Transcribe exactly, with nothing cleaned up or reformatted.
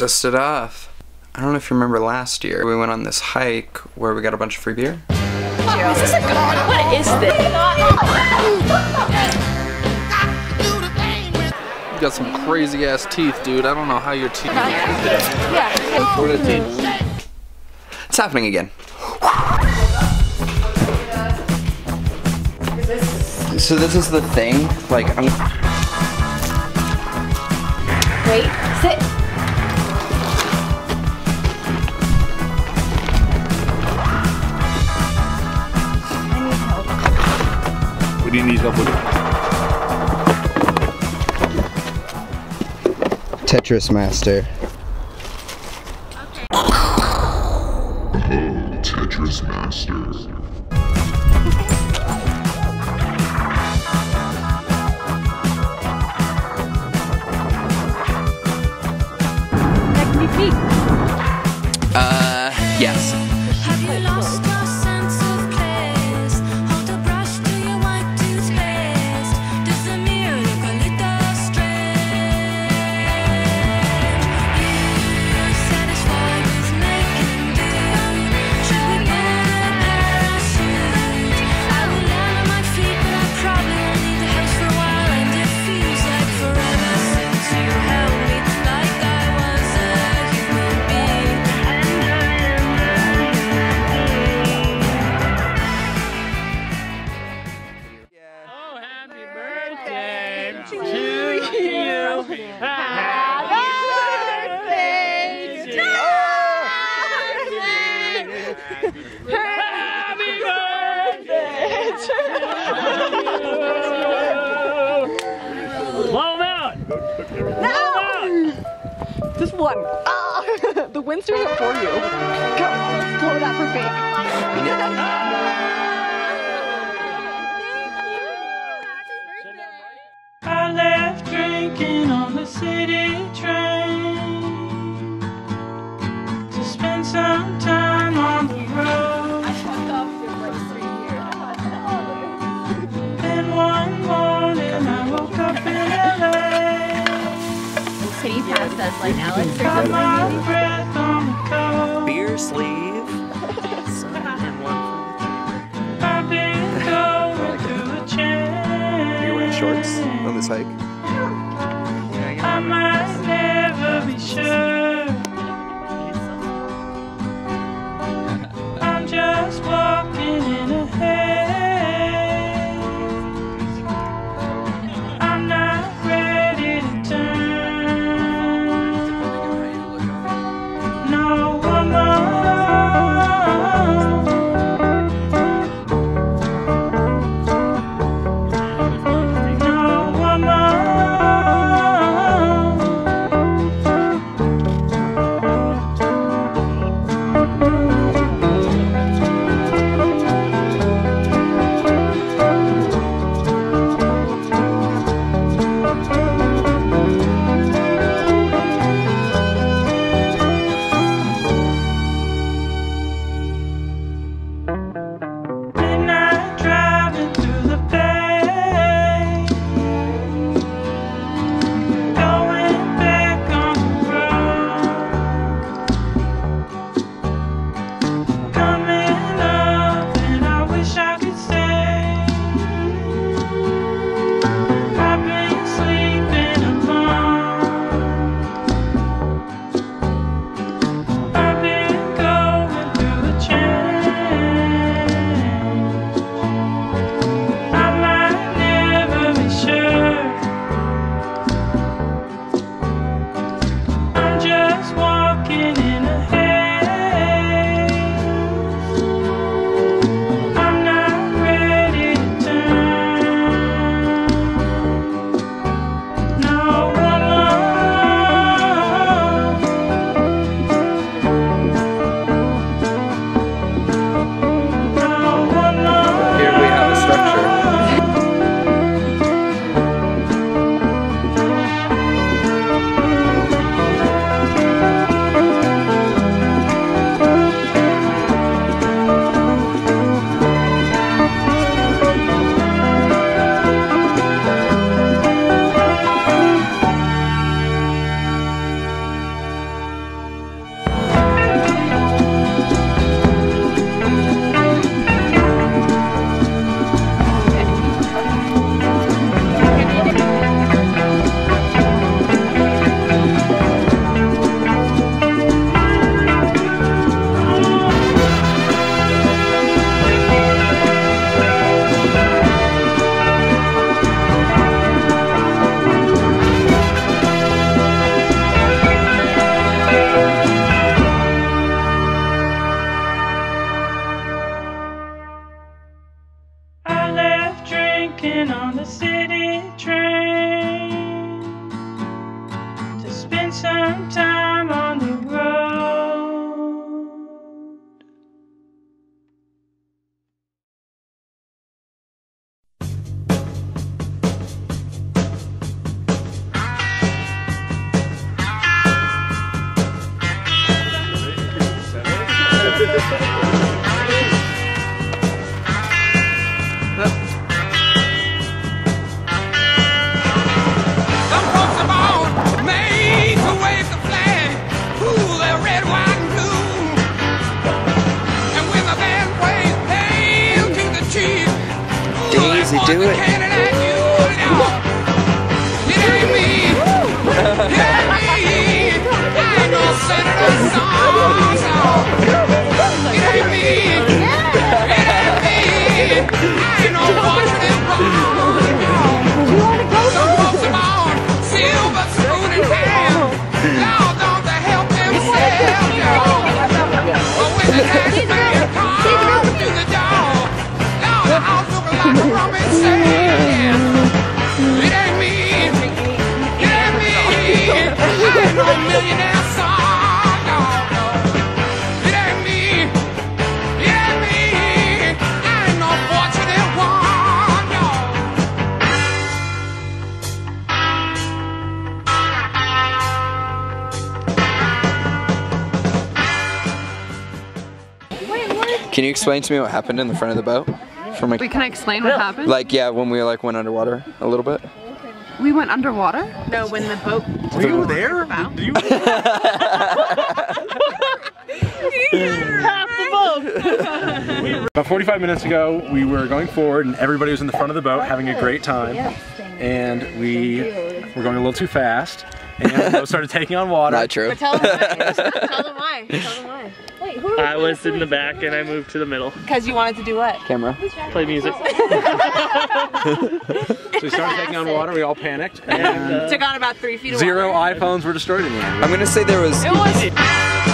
Dust it off. I don't know if you remember last year, we went on this hike where we got a bunch of free beer. Is this a god? What is this? You got some crazy ass teeth, dude. I don't know how your teeth. Yeah. Four to ten. It's happening again. So this is the thing, like I'm... Wait, sit. What do you need help with? Tetris Master. Oh, Tetris Master. Uh, yes. Have you lost your sense of place? Hold the brush to your white toothpaste. Does the mirror look a little strange? You're satisfied with making do. Should we get a parachute? I will land on my feet, but I probably won't leave the house for a while. And it feels like forever since you held me like I was a human being. Blow 'em out! No! Just one. Ah! The Winsters are for you. Go. Blow that for fake. I left drinking on the city train to spend some time on the road. I fucked up for like three years. Then one morning I woke up in L A. City Pass does like Alex or Got my something. breath on the coast. Beer sleeve. I've been going through a change. You're wearing shorts on this hike? I might never be sure. I'm just walking in a haze. I'm not ready to turn. No woman. No woman. drinking on the city train to spend some time on the road. Some folks are born made to wave the flag, ooh, they're red, white, and blue. And when the band plays "Hail to the Chief," ooh, Daisy, that do boy's it. a cannon at you. It ain't me, it ain't me. I ain't no Senator Song. It ain't me, it ain't me. I ain't no fortunate wrong. Some folks are born silver spoon in hand. Lord, don't they help themselves, y'all? But when the tax man comes to the door, Lord, the house looking like a rummage sand. It ain't me, it ain't me. I ain't no millionaire son, no, no. It ain't me, it ain't me. I ain't no fortunate one, no. Can you explain to me what happened in the front of the boat? From like, Wait, can I explain what happened? like yeah, when we like went underwater a little bit. We went underwater? No, when the boat. Were you there? Do you? Half the boat. About forty-five minutes ago, we were going forward, and everybody was in the front of the boat having a great time. And we were going a little too fast, and the boat started taking on water. Not true. Tell them why. Tell them why. Tell them why. Wait, who I was in the back and I moved to the middle. Because you wanted to do what? Camera. Play music. So we started taking on water, we all panicked, and Took on about three feet of zero water. iPhones were destroyed in the end. I'm gonna say there was It was.